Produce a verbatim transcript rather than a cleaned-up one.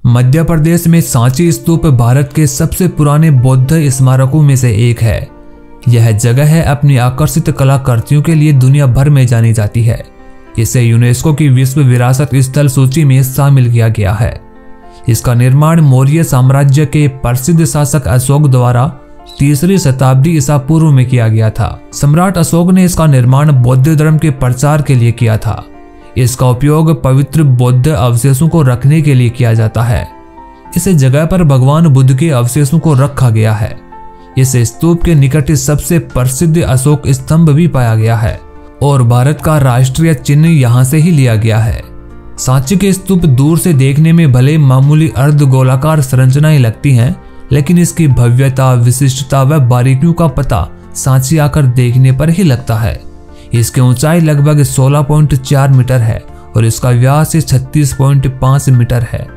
मध्य प्रदेश में सांची स्तूप भारत के सबसे पुराने बौद्ध स्मारकों में से एक है। यह जगह है अपनी आकर्षित कलाकृतियों के लिए दुनिया भर में जानी जाती है। इसे यूनेस्को की विश्व विरासत स्थल सूची में शामिल किया गया है। इसका निर्माण मौर्य साम्राज्य के प्रसिद्ध शासक अशोक द्वारा तीसरी शताब्दी ईसा पूर्व में किया गया था। सम्राट अशोक ने इसका निर्माण बौद्ध धर्म के प्रचार के लिए किया था। इसका उपयोग पवित्र बौद्ध अवशेषों को रखने के लिए किया जाता है। इस जगह पर भगवान बुद्ध के अवशेषों को रखा गया है। इस स्तूप के निकट सबसे प्रसिद्ध अशोक स्तंभ भी पाया गया है और भारत का राष्ट्रीय चिन्ह यहाँ से ही लिया गया है। सांची के स्तूप दूर से देखने में भले मामूली अर्ध गोलाकार संरचनाएं लगती हैं, लेकिन इसकी भव्यता, विशिष्टता व बारीकियों का पता सांची आकर देखने पर ही लगता है। इसकी ऊंचाई लगभग सोलह पॉइंट चार मीटर है और इसका व्यास छत्तीस पॉइंट पाँच मीटर है।